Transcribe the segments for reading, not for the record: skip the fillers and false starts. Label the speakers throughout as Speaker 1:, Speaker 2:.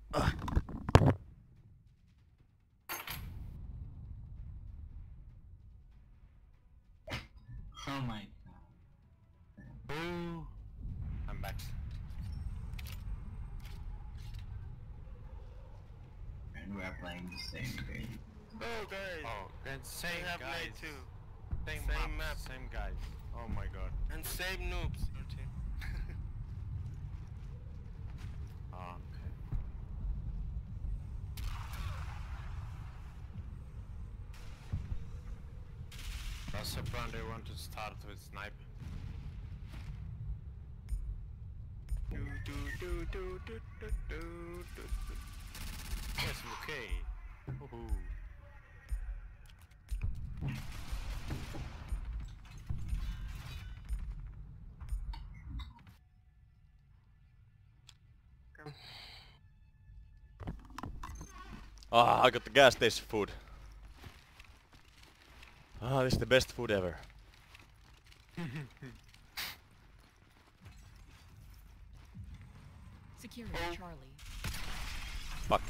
Speaker 1: Oh my god.
Speaker 2: Ooh. I'm back.
Speaker 1: And we are playing the same game.
Speaker 2: Oh guys! Oh, and same
Speaker 3: We have
Speaker 2: guys.
Speaker 3: played too.
Speaker 2: Same,
Speaker 3: Same
Speaker 2: map.
Speaker 3: map.
Speaker 2: Same guys. Oh my god.
Speaker 3: And same noobs, your team.
Speaker 2: Oh, okay. Does Soprano want to start with snipe? Yes, okay. Woohoo.
Speaker 4: Ah, I got the gas station food. Ah, this is the best food ever.
Speaker 5: Securing Charlie.
Speaker 4: Fuck.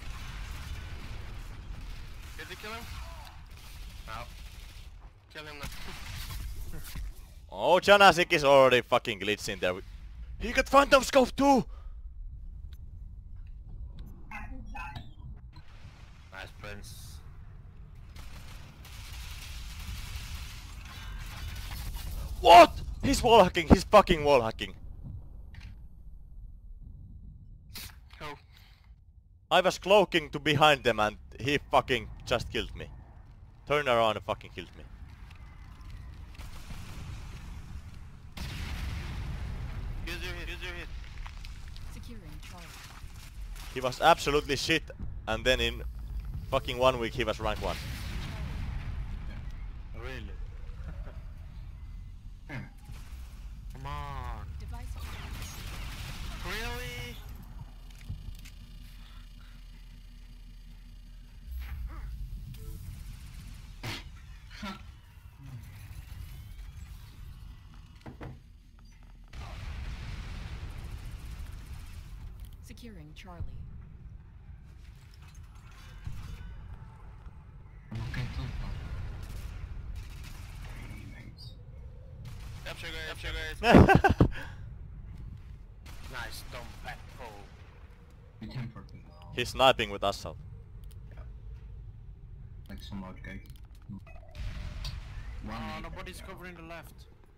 Speaker 3: Did you kill him?
Speaker 2: No.
Speaker 3: Kill him now.
Speaker 4: Oh, Janasik is already fucking glitching there. He got Phantom Scope too!
Speaker 2: Nice prince.
Speaker 4: What? He's wall hacking, he's fucking wall hacking.
Speaker 3: Oh.
Speaker 4: I was cloaking to behind them and he fucking just killed me. Turned around and fucking killed me.
Speaker 3: Use your hit.
Speaker 5: Securing Charlie.
Speaker 4: He was absolutely shit and then in fucking 1 week he was rank 1.
Speaker 2: Really? Come on.
Speaker 5: Device
Speaker 3: Really?
Speaker 5: securing Charlie.
Speaker 1: Okay, so far.
Speaker 3: Capture guys.
Speaker 2: Nice dumb back pull.
Speaker 1: We can for me.
Speaker 4: He's sniping with assault.
Speaker 1: Like some odd guy.
Speaker 2: Oh,
Speaker 1: One
Speaker 2: nobody's covering the left.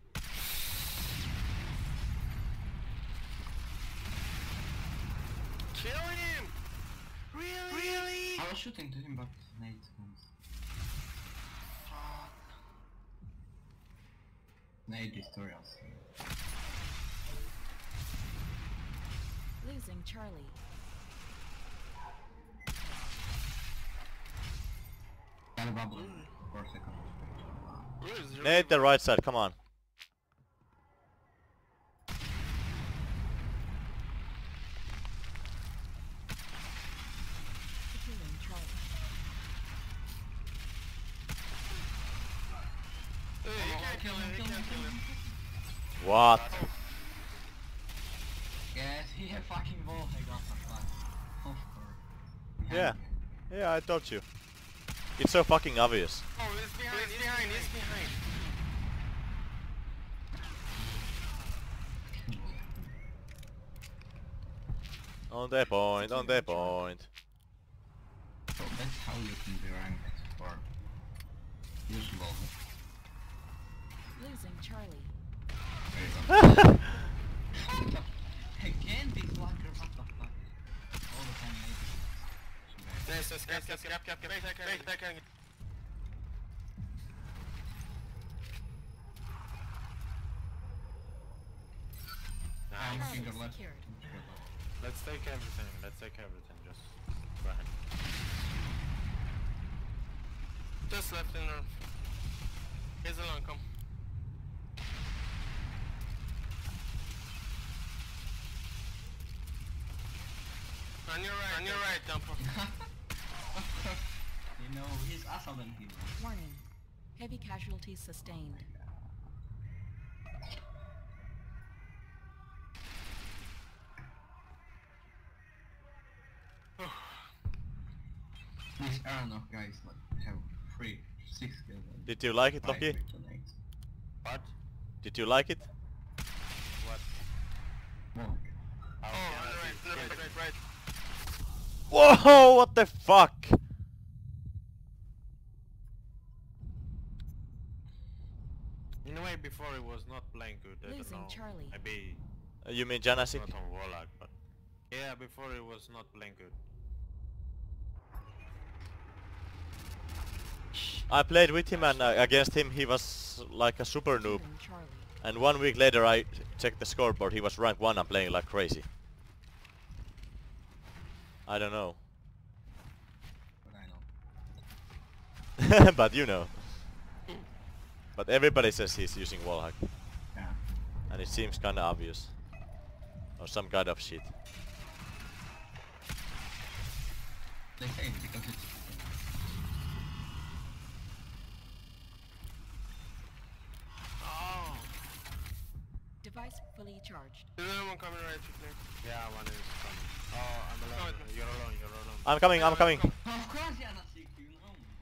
Speaker 3: Kill him! Really?
Speaker 1: I was shooting to him, but Nate comes.
Speaker 3: Fuck.
Speaker 1: Nate destroy us here.
Speaker 5: Losing Charlie.
Speaker 1: Got a bubble. Of course I can.
Speaker 3: Who is
Speaker 4: Nate, the right side, come on.
Speaker 5: Securing Charlie.
Speaker 3: Hey, you can't kill him, you can't kill him.
Speaker 4: What?
Speaker 1: Yes, he had fucking ball. I got the flag. Of course.
Speaker 4: Yeah. Yeah, I told you. It's so fucking obvious.
Speaker 3: Oh, he's behind, he's behind.
Speaker 4: On the point, on the point.
Speaker 1: So that's how you can be ranked for usable.
Speaker 5: Losing Charlie.
Speaker 1: There you go. Again, this walker, what the fuck? All the time, maybe.
Speaker 3: Nice, cap. Back.
Speaker 1: I'm
Speaker 5: Charlie
Speaker 1: finger left.
Speaker 5: secured.
Speaker 2: Let's take everything. Just go ahead.
Speaker 3: Just left in round. Here's a long come. On your right, Dumper.
Speaker 1: You know, he's awesome than him.
Speaker 5: Warning. Heavy casualties sustained.
Speaker 1: These Aranok guys like have 6 kills. And
Speaker 4: Did you like it,
Speaker 1: 5
Speaker 4: Loki?
Speaker 1: kryptonite.
Speaker 2: What?
Speaker 4: Did you like it?
Speaker 2: What?
Speaker 1: Well,
Speaker 3: Oh, on the right.
Speaker 4: Whoa! What the fuck?
Speaker 2: In a way, before it was not playing good. I don't
Speaker 5: Losing
Speaker 2: know.
Speaker 5: Charlie.
Speaker 2: Maybe
Speaker 4: You mean Janasic?
Speaker 2: not on Warlock, but yeah, before it was not playing good.
Speaker 4: I played with him and against him he was like a super noob.
Speaker 5: Killing Charlie.
Speaker 4: And 1 week later I checked the scoreboard, he was rank 1 and playing like crazy. I don't know.
Speaker 1: but I know.
Speaker 4: But you know. But everybody says he's using wallhack.
Speaker 1: Yeah.
Speaker 4: And it seems kinda obvious. Or some kind of shit.
Speaker 1: They say it because it's...
Speaker 3: Oh.
Speaker 5: Device fully charged.
Speaker 3: There's another one coming right to me.
Speaker 2: Yeah, one is coming. Oh, I'm alone.
Speaker 3: No,
Speaker 2: You're alone. You're alone.
Speaker 4: I'm coming, I'm coming.
Speaker 1: Of course Janasic, you know me.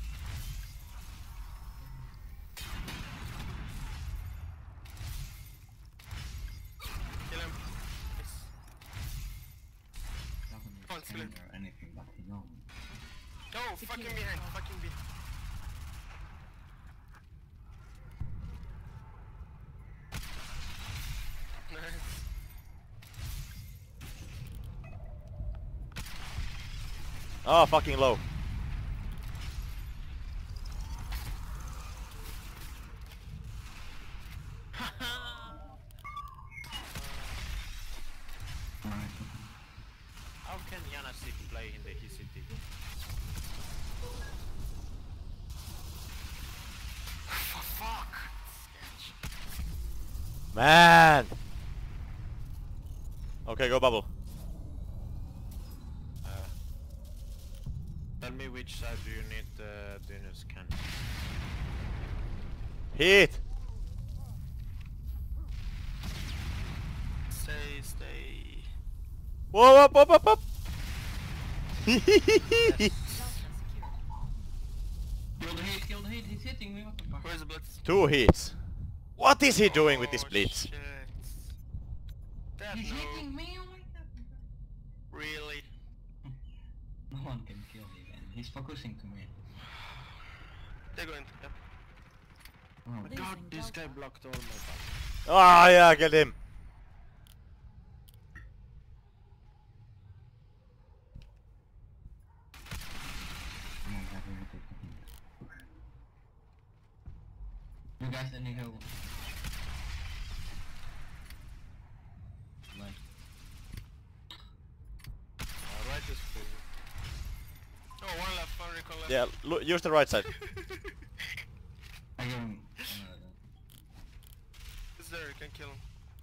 Speaker 3: Kill him. Yes.
Speaker 1: Doesn't
Speaker 3: Come on,
Speaker 1: use
Speaker 3: kill him.
Speaker 1: or anything, but he knows.
Speaker 3: Oh, fucking behind. Fucking behind. Nice.
Speaker 4: Oh, fucking low.
Speaker 1: Alright.
Speaker 2: How can Janasic play in the his city?
Speaker 3: Fuck.
Speaker 4: Man! Okay, go bubble.
Speaker 2: Tell me which side do you need the scan?
Speaker 4: Hit!
Speaker 3: Stay.
Speaker 4: Whoa, up, up, up, up!
Speaker 5: Delta secured.
Speaker 1: Kill the hit, he's hitting me, what the fuck?
Speaker 3: Where's the blitz?
Speaker 4: 2 hits. What is he doing with this
Speaker 3: Oh,
Speaker 4: blitz?
Speaker 3: shit. That
Speaker 1: He's
Speaker 3: no.
Speaker 1: hitting me like that!
Speaker 3: Really?
Speaker 1: No one can kill him and he's focusing to me.
Speaker 3: They're going. Yep.
Speaker 1: Oh,
Speaker 5: Losing
Speaker 2: God, this
Speaker 5: Delta.
Speaker 2: guy blocked all my buttons.
Speaker 4: Ah, yeah, get him.
Speaker 1: come on, have him take the hit. You guys any help? Like,
Speaker 2: Right is full.
Speaker 3: Oh, one left, one recon left.
Speaker 4: Yeah, use the right side.
Speaker 1: I give him
Speaker 3: He's there, you can kill him.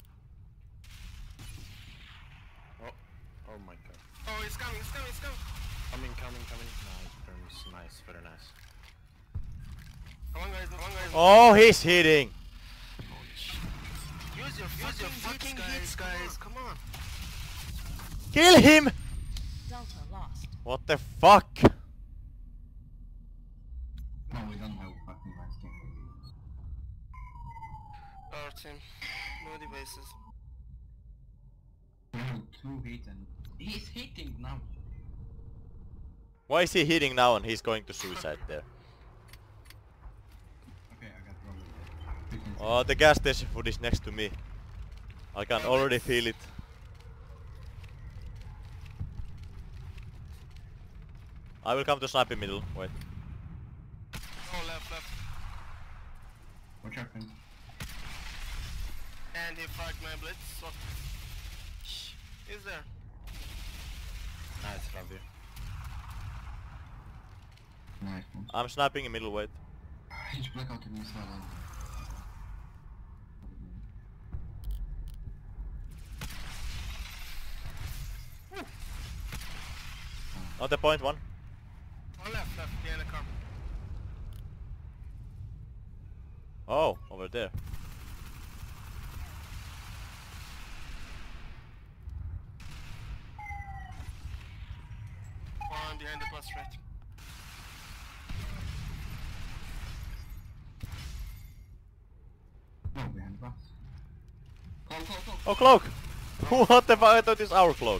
Speaker 2: Oh my god.
Speaker 3: Oh, he's coming.
Speaker 2: Coming. Nice, Burns. Nice, very nice.
Speaker 3: Come on, guys.
Speaker 4: Oh, he's hitting.
Speaker 3: Use your fucking hits, guys. Come on.
Speaker 4: Kill him!
Speaker 5: Delta lost.
Speaker 4: What the fuck?
Speaker 1: no, we don't have fucking nice game.
Speaker 3: Our team. No devices.
Speaker 1: We have 2 hits and he's hitting now.
Speaker 4: Why is he hitting now and he's going to suicide there?
Speaker 1: Okay, I got problem.
Speaker 4: Oh, the gas station food is next to me. I can already feel it. I will come to sniper middle. Wait.
Speaker 3: Oh, left.
Speaker 1: What happened?
Speaker 3: And he fucked my blitz. So he's there.
Speaker 2: Nice, love you.
Speaker 1: Nice one.
Speaker 4: I'm sniping in middle. Wait.
Speaker 1: He's blackout in this one.
Speaker 4: On the point 1.
Speaker 3: Oh, left. Behind the car.
Speaker 4: Oh, over there.
Speaker 3: One behind the bus, right?
Speaker 1: Cross. Cloak.
Speaker 4: Oh, cloak! What the fuck? I thought it's our cloak.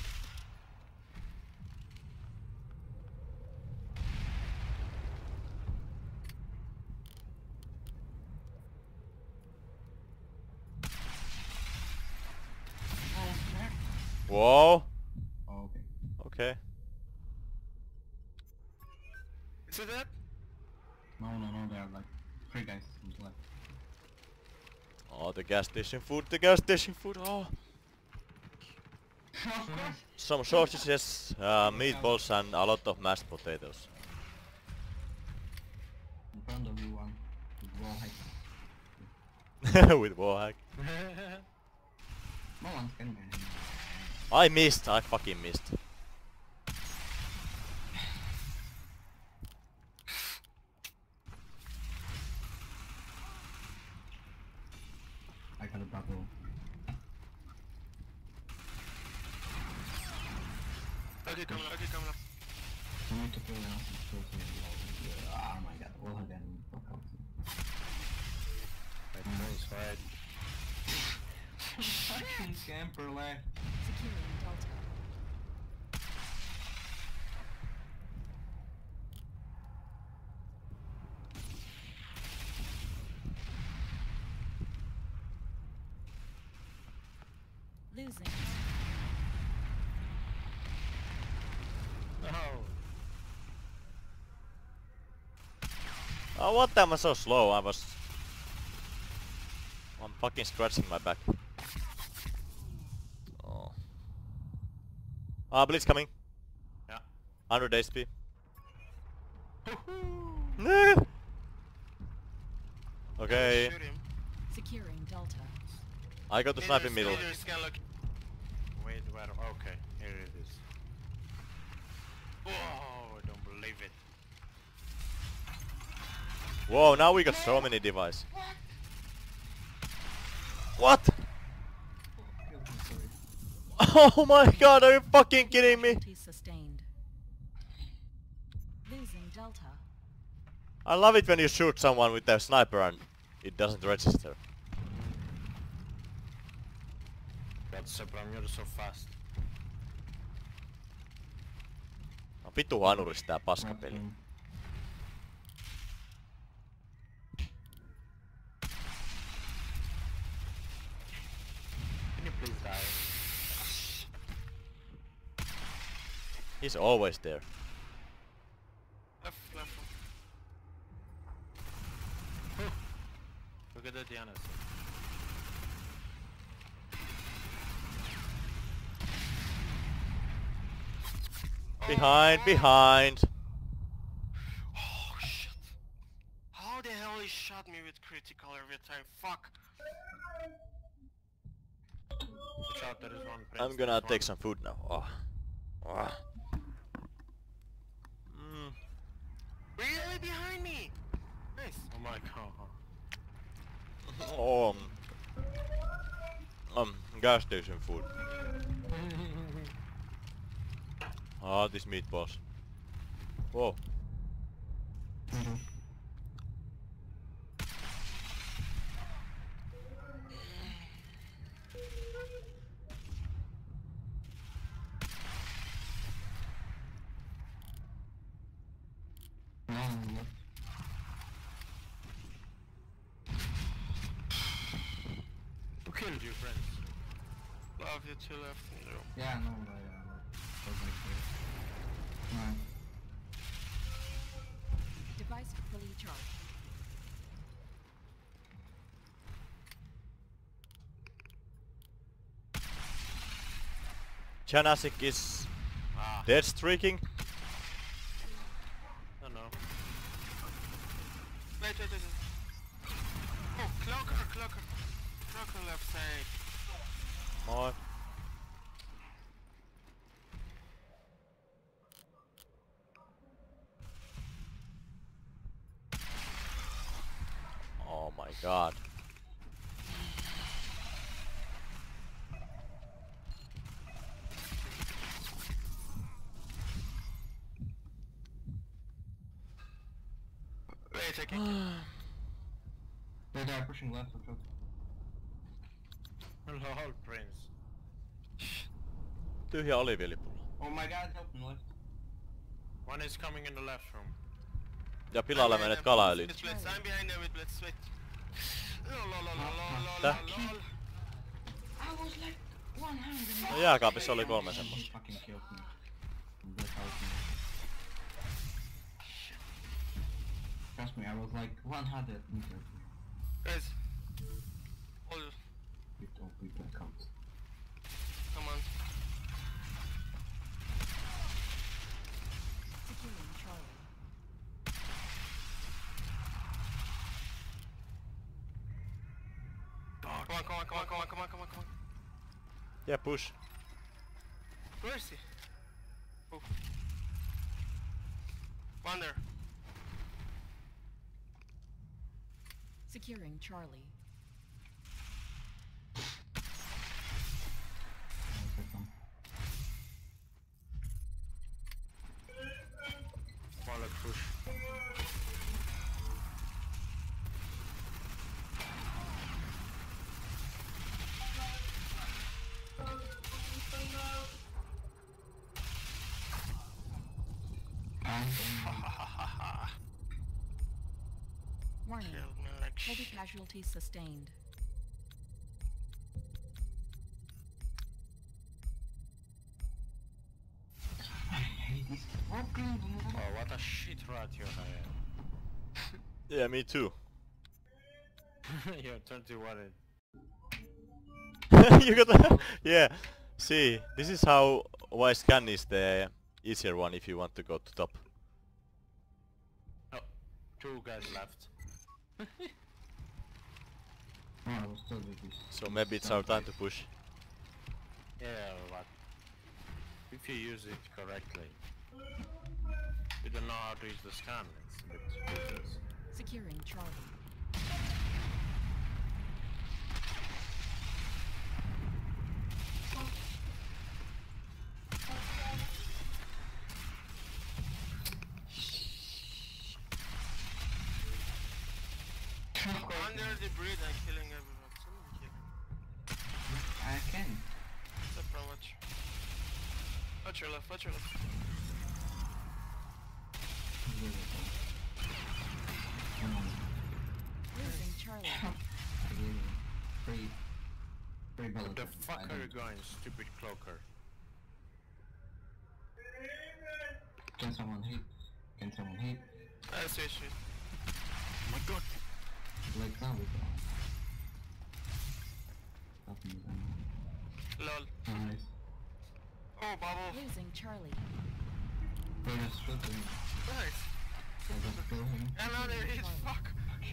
Speaker 4: Whoa!
Speaker 1: Oh, okay.
Speaker 4: Okay.
Speaker 3: Is it that?
Speaker 1: No, there are like 3 guys on the left.
Speaker 4: Oh, the gas station food, oh!
Speaker 1: Of course!
Speaker 4: Some sausages, meatballs and a lot of mashed potatoes.
Speaker 1: In front of you one. With wall height.
Speaker 4: With warhack.
Speaker 1: No one's getting anything.
Speaker 4: I missed, I fucking missed.
Speaker 1: I got a double.
Speaker 3: Okay, coming up.
Speaker 1: I need to play now. Oh my god, wall height and fuck out.
Speaker 2: Nice fight.
Speaker 1: Fucking camper left.
Speaker 5: Securing Delta. Losing.
Speaker 4: Oh, what? Am I so slow? I'm fucking scratching my back. Oh. Ah, Blitz coming.
Speaker 2: Yeah.
Speaker 4: 100 HP. Okay.
Speaker 3: Shoot him.
Speaker 5: Securing Delta.
Speaker 4: I got the sniper middle.
Speaker 3: Leaders can look.
Speaker 2: Wait, where? Okay, here it is. Whoa, I don't believe it.
Speaker 4: Whoa, now we got so many devices. What? Oh my god, are you fucking kidding me?
Speaker 5: Casualties sustained. Losing Delta.
Speaker 4: I love it when you shoot someone with a sniper and it doesn't register.
Speaker 2: That's Sebram, you're so fast.
Speaker 4: On vitu hanuris tää paskapeli.
Speaker 2: Can you please die?
Speaker 4: He's always there.
Speaker 3: Left.
Speaker 2: Look at the Dianas.
Speaker 4: Behind.
Speaker 3: Oh shit. How the hell he shot me with critical every time? Fuck.
Speaker 2: Watch out, there is one prince.
Speaker 4: I'm gonna take some food now. Oh. Oh.
Speaker 3: Really behind me? Nice.
Speaker 2: Oh my god.
Speaker 4: Oh. Gas station food. Ah, these meatballs. Whoa.
Speaker 2: Who killed you, friends?
Speaker 3: Love you two left in the room.
Speaker 1: Yeah, no, Alright.
Speaker 5: Device fully charged.
Speaker 4: Janasic is
Speaker 2: Ah,
Speaker 4: dead streaking.
Speaker 2: I don't know.
Speaker 3: Wait. Oh, Cloaker left side.
Speaker 4: Oh. Oh my god.
Speaker 3: Wait, I can.
Speaker 1: They're pushing left, watch out.
Speaker 2: Lol, Prince.
Speaker 4: Tyhjä oliiviöljypullo.
Speaker 1: Oh my god, help me left.
Speaker 2: One is coming in the left room.
Speaker 4: Ja pilalle menet kalaöljyn.
Speaker 3: With blitz. I'm behind them with blitz. Wait. Lol, lol, lol, lol, lol,
Speaker 4: Tää?
Speaker 3: lol.
Speaker 1: I was like 100.
Speaker 4: No jääkaapissa oli 3 semmoista.
Speaker 1: Fucking killed me. That helped me. Trust me, I was like 100 meters.
Speaker 3: Guys. Hold it.
Speaker 1: With all people count.
Speaker 3: Come on.
Speaker 5: Securing Charlie.
Speaker 3: Come on.
Speaker 4: Yeah, push.
Speaker 3: Where is he? Oh. One there.
Speaker 5: Securing Charlie.
Speaker 2: Wallet push.
Speaker 5: Warning.
Speaker 3: Killed me like
Speaker 5: Heavy
Speaker 3: shit.
Speaker 5: casualties sustained.
Speaker 1: I hate this fucking.
Speaker 2: Oh, what a shit rat you are.
Speaker 4: Yeah, me too.
Speaker 2: You're 21.
Speaker 4: You got yeah. See, this is how why scan is the easier one if you want to go to top.
Speaker 2: Oh, 2 guys left.
Speaker 1: Oh, I was told with this.
Speaker 4: So maybe it's our time to push.
Speaker 2: Yeah, but if you use it correctly, you don't know how to use the scan. It's a bit useless.
Speaker 5: Securing Charlie.
Speaker 3: Under the bridge, I'm killing everyone. Somebody kill him.
Speaker 1: I can.
Speaker 3: Step from watch. Watch your left, watch your left.
Speaker 1: Come on.
Speaker 5: Losing Charlie.
Speaker 1: Free. Free
Speaker 2: Where
Speaker 1: bullet.
Speaker 2: the fuck are you going, stupid cloaker?
Speaker 1: Can someone hit? Can someone hit?
Speaker 3: I see shit.
Speaker 2: Oh my god!
Speaker 1: Like that with Nothing is
Speaker 3: Lol.
Speaker 1: nice.
Speaker 3: Oh, bubble.
Speaker 5: Losing Charlie.
Speaker 1: They just shoot him.
Speaker 3: Nice.
Speaker 1: I just kill him.
Speaker 3: Another hit, fuck.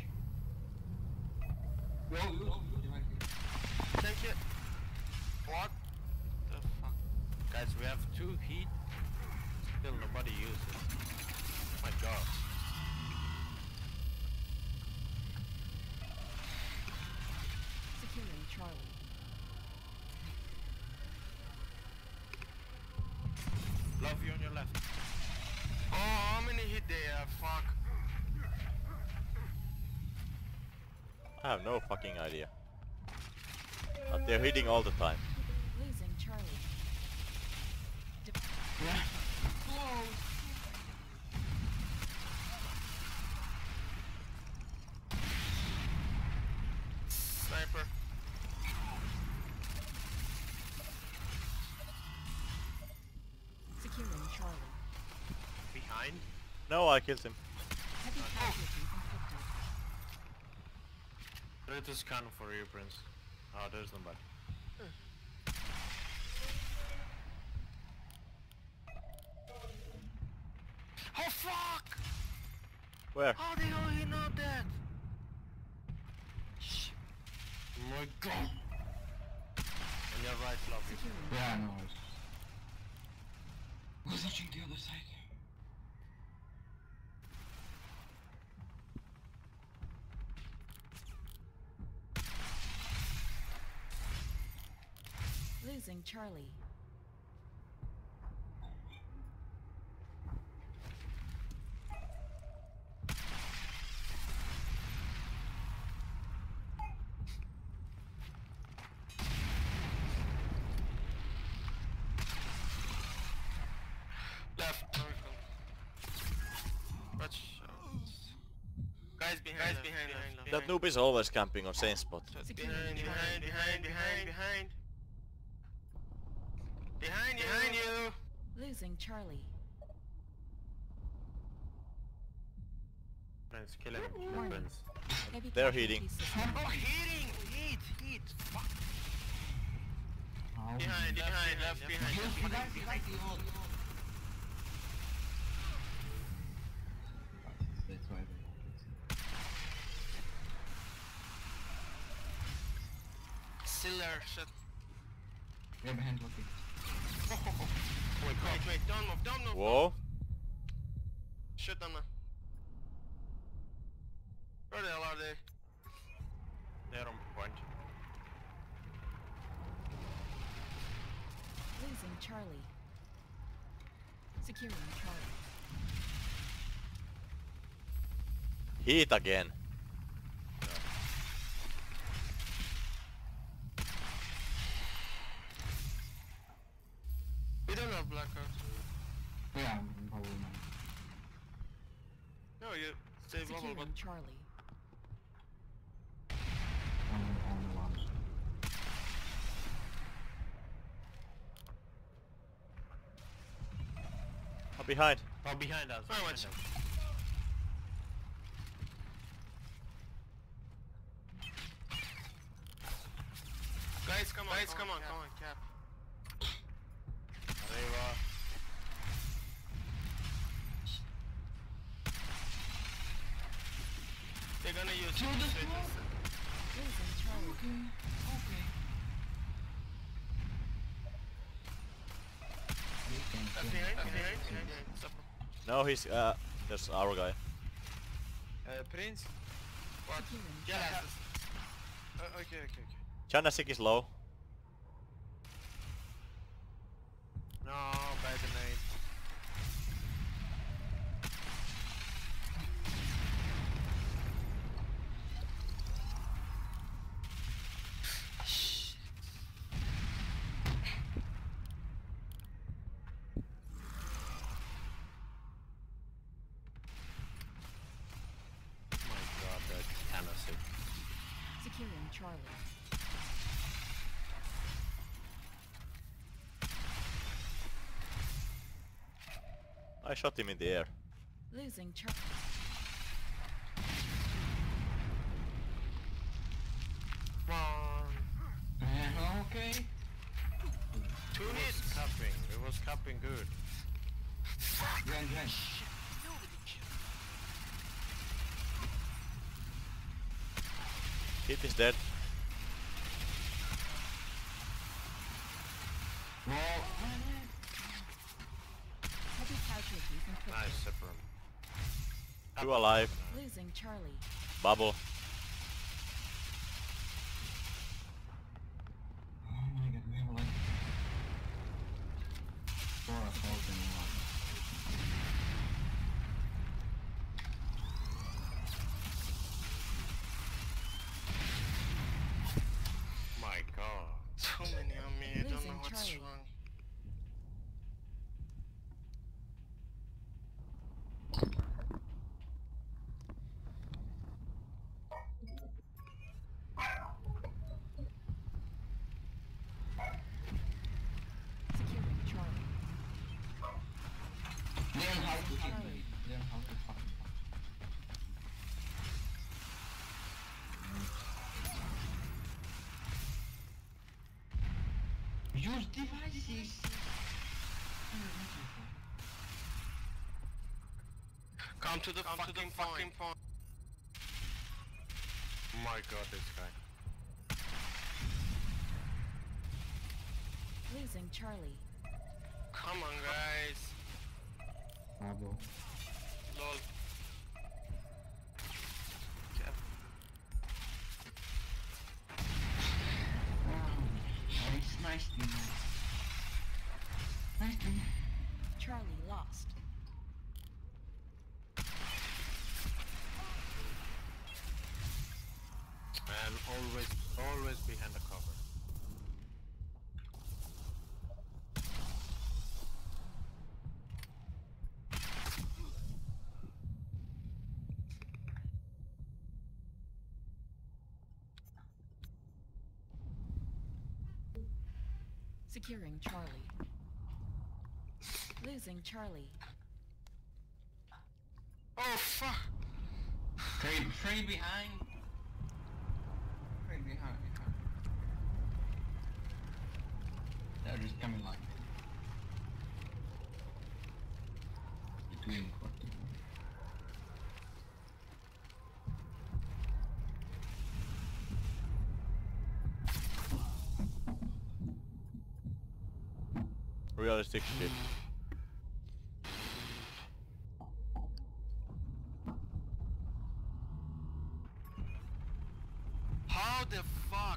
Speaker 1: Whoa.
Speaker 3: Thank you. What the fuck?
Speaker 2: Guys, we have 2 heat. Still nobody uses it. Oh my god.
Speaker 5: Securing Charlie.
Speaker 2: Love you on your left.
Speaker 3: Oh, how many hit they have? Fuck.
Speaker 4: I have no fucking idea. But they're hitting all the time.
Speaker 5: Losing Charlie.
Speaker 3: Sniper.
Speaker 5: Securing Charlie.
Speaker 2: Behind.
Speaker 4: No, I killed him.
Speaker 5: Heavy casualties inflicted.
Speaker 2: Try to scan for you, Prince. Oh, there's nobody.
Speaker 3: Oh fuck!
Speaker 4: Where?
Speaker 3: How the hell he not dead?
Speaker 2: Oh my god! On your right, love you.
Speaker 5: Securing.
Speaker 1: Yeah, no. I was watching the other side.
Speaker 5: Losing Charlie.
Speaker 3: behind us.
Speaker 4: That noob is always camping on same spot.
Speaker 3: Behind you!
Speaker 5: Losing Charlie.
Speaker 2: Prince, kill him.
Speaker 5: Warning.
Speaker 2: Prince.
Speaker 5: Heavy
Speaker 4: They're
Speaker 5: casualty
Speaker 4: heating.
Speaker 5: sustained.
Speaker 3: Oh, heat! Fuck!
Speaker 1: How?
Speaker 3: Behind, left, behind.
Speaker 1: That's why they...
Speaker 3: Still there, shit.
Speaker 1: Yeah, behind looking.
Speaker 3: Wait, don't move.
Speaker 4: Whoa.
Speaker 3: Shit on the... Where the hell are they?
Speaker 2: They're on point.
Speaker 5: Losing Charlie. Securing Charlie.
Speaker 4: Heat again.
Speaker 3: We don't have blackout.
Speaker 1: Yeah, I'm probably not.
Speaker 3: No, you stay global, but...
Speaker 5: Securing Charlie.
Speaker 1: On launch.
Speaker 4: I'm behind.
Speaker 2: Oh, behind us.
Speaker 3: Very
Speaker 2: behind
Speaker 3: much.
Speaker 2: us.
Speaker 3: Guys, come on, cap.
Speaker 2: Arriba.
Speaker 3: They're gonna use
Speaker 1: To the
Speaker 3: it.
Speaker 1: smoke.
Speaker 5: Losing Charlie.
Speaker 1: Okay.
Speaker 3: Behind. Stop.
Speaker 4: No, he's there's our guy.
Speaker 6: Prince?
Speaker 3: What?
Speaker 5: Securing
Speaker 3: Yeah.
Speaker 6: Okay.
Speaker 4: Chanasik is low.
Speaker 2: No, bad name. Oh my god, that's kinda sick.
Speaker 5: Securing Charlie.
Speaker 4: I shot him in the air.
Speaker 5: Losing Charlie.
Speaker 3: Come on.
Speaker 1: Okay.
Speaker 3: 2
Speaker 2: It was
Speaker 3: hits.
Speaker 2: cupping. It was cupping good.
Speaker 1: Behind.
Speaker 4: Hit is dead.
Speaker 1: Whoa.
Speaker 5: Heavy casualties inflicted.
Speaker 2: Nice, Separum.
Speaker 4: Two alive.
Speaker 5: Losing Charlie.
Speaker 4: Bubble.
Speaker 1: Oh my god, we have like 4 assaults in one.
Speaker 2: My god.
Speaker 3: So many on me, I don't
Speaker 5: Losing
Speaker 3: know what's
Speaker 5: Charlie.
Speaker 3: wrong.
Speaker 5: Securing Charlie.
Speaker 1: Learn how to hit me. Learn how to fucking punch. Use devices!
Speaker 3: Come to the fucking point.
Speaker 2: Oh my god, this guy.
Speaker 5: Losing Charlie.
Speaker 3: Come on, guys.
Speaker 1: Pablo.
Speaker 3: Lol.
Speaker 1: Nice team. Nice team.
Speaker 5: Charlie lost.
Speaker 2: And always behind the cover.
Speaker 5: Securing Charlie. Losing Charlie.
Speaker 3: Oh fuck!
Speaker 1: Free behind. Free behind. They're just coming like between 40.
Speaker 4: Realistic shit.
Speaker 3: How the fuck?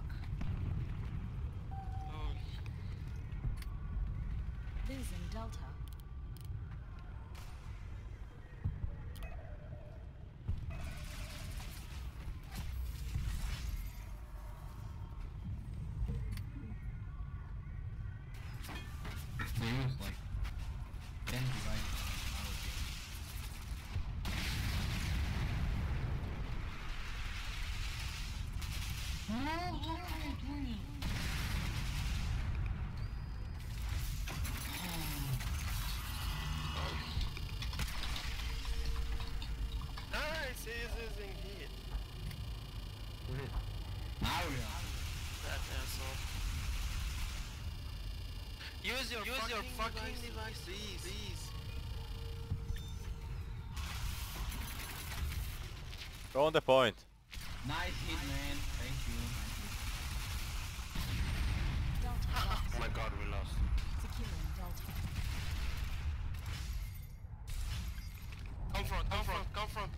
Speaker 3: Holy.
Speaker 5: Losing Delta.
Speaker 1: They use like 10 devices.
Speaker 3: Nice, he's using heat.
Speaker 1: Now we are.
Speaker 3: That asshole. Use your fucking device, please.
Speaker 4: Go on the point.
Speaker 1: Nice hit, man. Thank you.
Speaker 5: Delta lost.
Speaker 2: Oh my god, we lost.
Speaker 5: Securing Delta.
Speaker 3: Come front.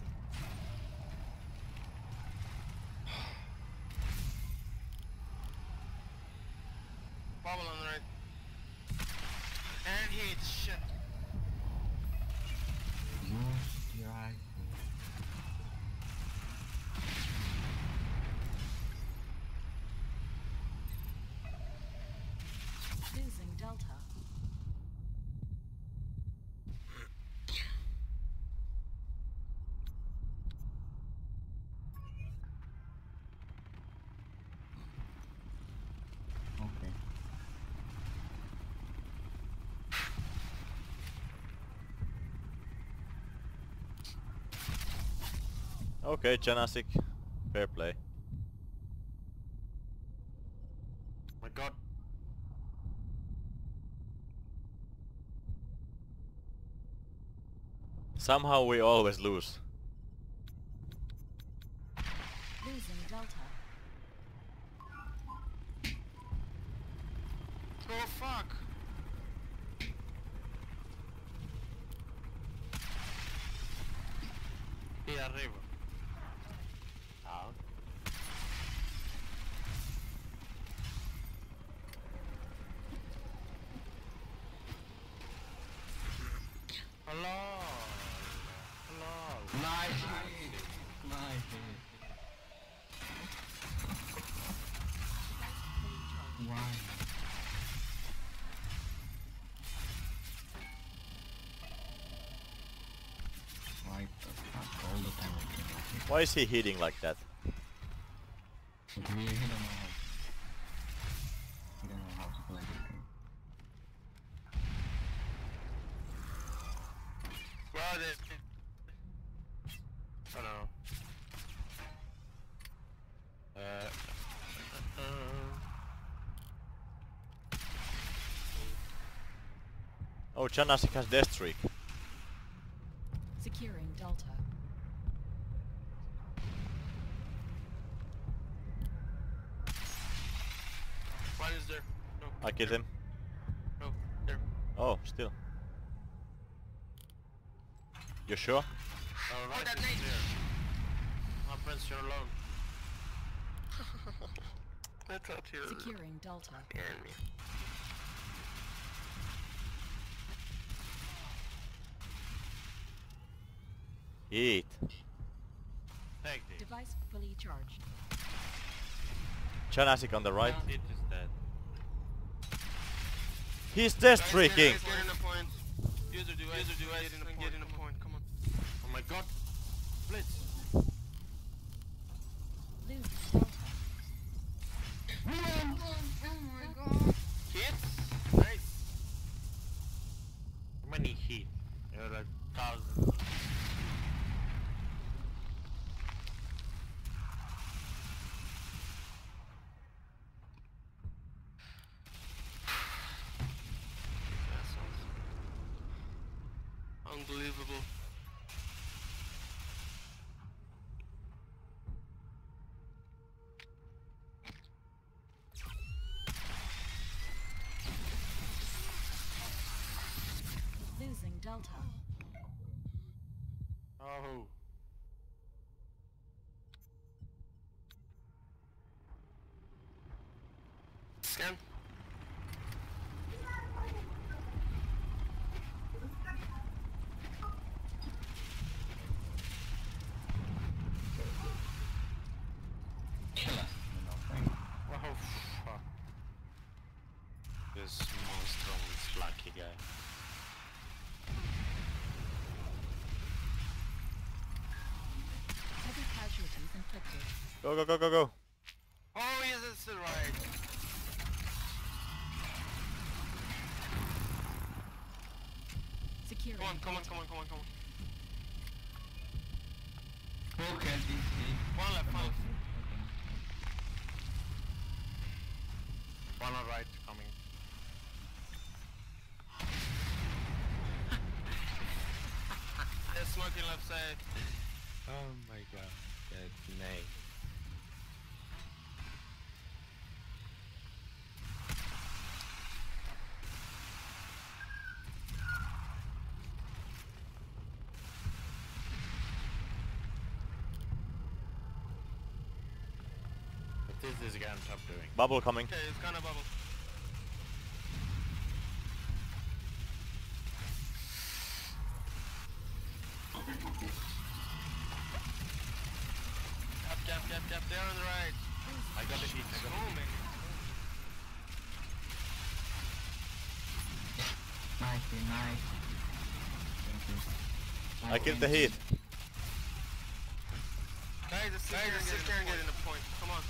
Speaker 3: Bubble on the right. And hit, shit.
Speaker 1: Use your eye.
Speaker 5: Losing Delta.
Speaker 1: Okay.
Speaker 4: Okay, Janasic. Fair play.
Speaker 2: My god.
Speaker 4: Somehow we always lose.
Speaker 5: Losing Delta.
Speaker 3: Oh fuck.
Speaker 2: Here arriba. Out. Hello.
Speaker 1: Nice hit. Nice hit. Why? Why the fuck all the time I cannot hit?
Speaker 4: Why is he hitting like that?
Speaker 1: He don't know how. He don't know how to play this game.
Speaker 3: Well, this.
Speaker 2: Oh no.
Speaker 4: Oh, Janasic has death streak.
Speaker 5: Securing Delta.
Speaker 3: One is there. No.
Speaker 4: I killed him.
Speaker 3: No, there.
Speaker 4: Oh, still. You sure?
Speaker 2: Alright,
Speaker 3: that
Speaker 2: it's
Speaker 3: nade.
Speaker 2: there. My friends, you're alone.
Speaker 3: I thought you were
Speaker 5: Securing Delta.
Speaker 3: behind me.
Speaker 4: Eat.
Speaker 2: Take this.
Speaker 5: Device fully charged.
Speaker 4: Janasic on the right.
Speaker 2: It is dead.
Speaker 4: He's death
Speaker 3: Guys,
Speaker 4: streaking!
Speaker 3: Get in a point. User device, get in a point. Come on.
Speaker 2: Oh my god. Blitz.
Speaker 5: Losing Delta.
Speaker 3: Hit? Unbelievable.
Speaker 5: Losing Delta.
Speaker 2: Oh.
Speaker 3: Scan.
Speaker 1: Kill us.
Speaker 2: Oh fuck. This monster, this lucky guy.
Speaker 5: Heavy casualties inflicted.
Speaker 4: Go, go, go, go, go.
Speaker 3: Oh yes, that's the right.
Speaker 5: Securing
Speaker 3: Come on, come on,
Speaker 5: Delta.
Speaker 3: come on, come on, come on.
Speaker 1: Okay, DC.
Speaker 3: One left, one left.
Speaker 2: One on right coming.
Speaker 3: There's smoking left side.
Speaker 2: Oh my god. That's nice. What is this guy on top doing?
Speaker 4: Bubble coming.
Speaker 3: Okay, it's gonna bubble. Gap, there on the right.
Speaker 2: I got the heat, I got
Speaker 3: Oh
Speaker 2: the
Speaker 3: man.
Speaker 1: Nice. Thank you.
Speaker 4: I killed the heat.
Speaker 3: Guys, just sit there and get in the point. Come on.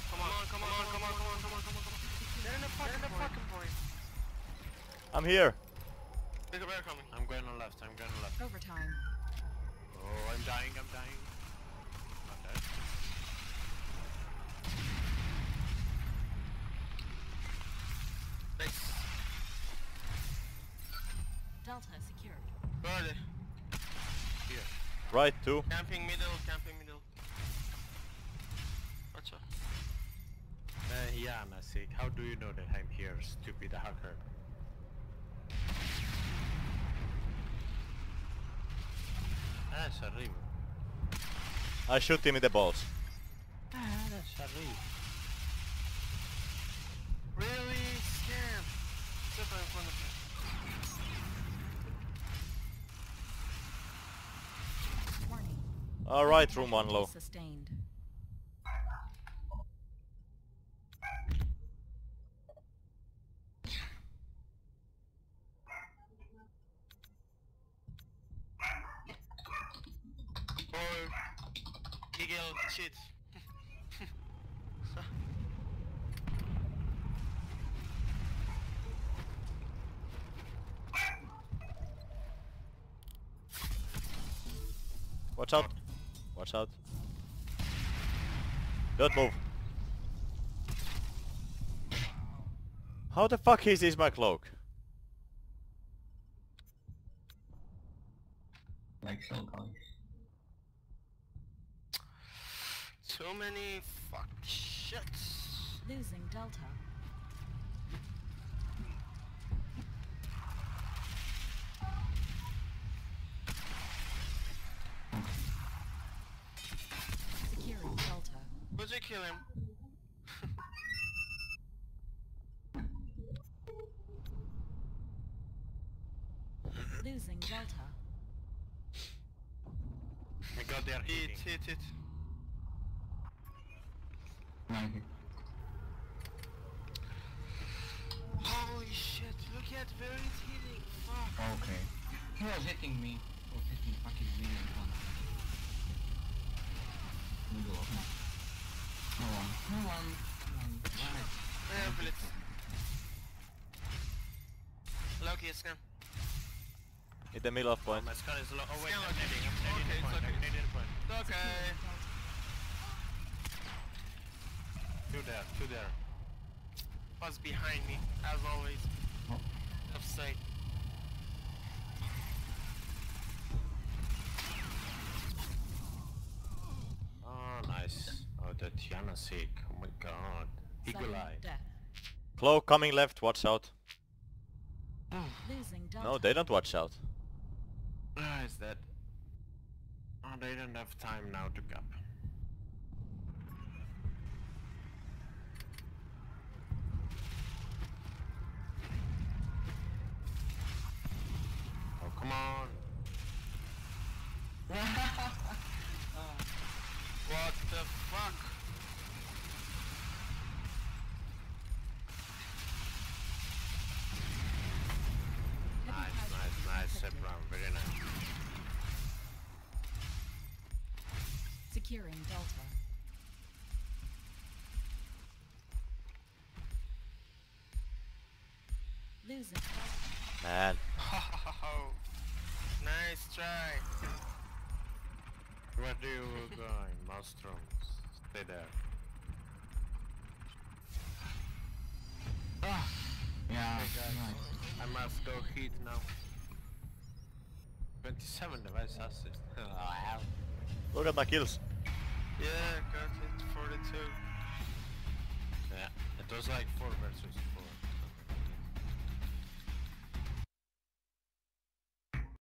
Speaker 3: Get in the fucking point.
Speaker 4: I'm here.
Speaker 3: Bigger bear coming.
Speaker 2: I'm going on left,
Speaker 5: Overtime.
Speaker 2: Oh, I'm dying. Not dead.
Speaker 3: Nice.
Speaker 5: Delta secured.
Speaker 3: Where are they?
Speaker 2: Here.
Speaker 4: Right, two.
Speaker 3: Camping middle. Watch out.
Speaker 2: Yeah, Nasik. How do you know that I'm here, stupid hacker? That's arriba.
Speaker 4: I shoot him in the balls.
Speaker 2: That's arriba.
Speaker 3: Really? Scam. Step right in front of me.
Speaker 5: Warning.
Speaker 4: Alright, room one low.
Speaker 5: Sustained.
Speaker 3: Or Eagle shit.
Speaker 4: Watch out. Watch out. Don't move. How the fuck is my cloak?
Speaker 1: Like so, guys.
Speaker 3: Too many fuck shits.
Speaker 5: Losing Delta. Securing Delta.
Speaker 3: Would you kill him?
Speaker 5: Losing Delta.
Speaker 2: I got their
Speaker 3: Hit.
Speaker 1: Nice.
Speaker 3: Holy shit, look at where he's hitting. Fuck.
Speaker 1: Okay. He was hitting me. He was hitting fucking me in one. Middle of my. No one. Right.
Speaker 3: Yeah, blitz. Loki is scan.
Speaker 4: In the middle of point.
Speaker 2: My scan is low. Oh wait,
Speaker 3: Scan
Speaker 2: I'm
Speaker 3: Loki.
Speaker 2: nading
Speaker 3: Okay,
Speaker 2: the point.
Speaker 3: it's okay.
Speaker 2: I'm nading the point.
Speaker 3: Okay.
Speaker 2: Two there.
Speaker 3: Was behind me, as always.
Speaker 1: Oh.
Speaker 3: Offside.
Speaker 2: Eagle
Speaker 5: Sudden
Speaker 2: eye.
Speaker 5: death.
Speaker 4: Cloak coming left, watch out.
Speaker 5: Losing Delta.
Speaker 4: No, they don't watch out.
Speaker 2: Ah, is that? Oh, they don't have time now to cap. Oh, come on. What the fuck? Nice set round, very nice.
Speaker 5: Securing Delta. Losing Delta.
Speaker 4: Man.
Speaker 3: Nice try.
Speaker 2: Where do you going, Maelstroms? Stay there. Ah,
Speaker 1: Yeah,
Speaker 2: hey guys,
Speaker 1: nice.
Speaker 2: I must go heat now. 27 device assist. Wow.
Speaker 4: Look at my kills.
Speaker 3: Yeah, got it. 42.
Speaker 2: Yeah, it was like 4 versus 4.